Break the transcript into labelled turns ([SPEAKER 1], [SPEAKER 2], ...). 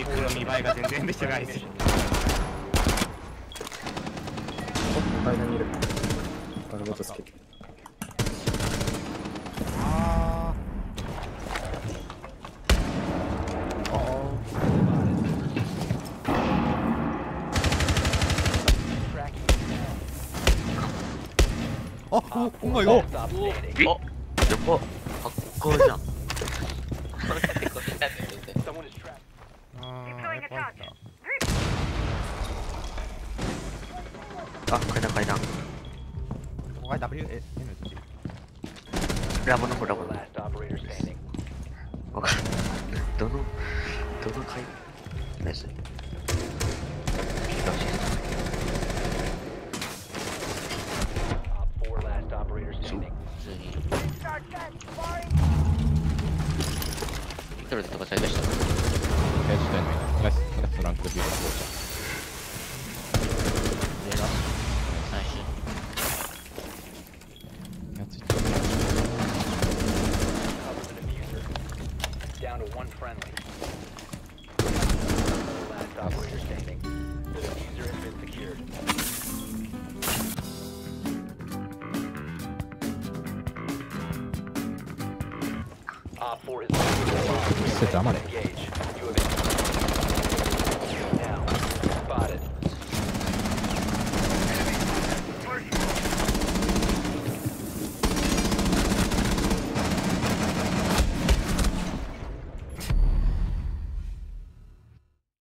[SPEAKER 1] リックの見栄えが全然で違いです。
[SPEAKER 2] 間にいる。バルボトつけて。
[SPEAKER 1] ああ、お前が。
[SPEAKER 3] やっぱ発光じゃん。あ、階段階段。
[SPEAKER 1] ここが WN って
[SPEAKER 3] ラボの子ラボの。わかんない。どの階ナイス。ビクトルとか最大した。
[SPEAKER 1] ナイスランクビュー
[SPEAKER 3] ナイス。
[SPEAKER 1] やついた。
[SPEAKER 4] Down to one friendly. Last operator standing. The diffuser has been secured. Op 4 is engaged. You have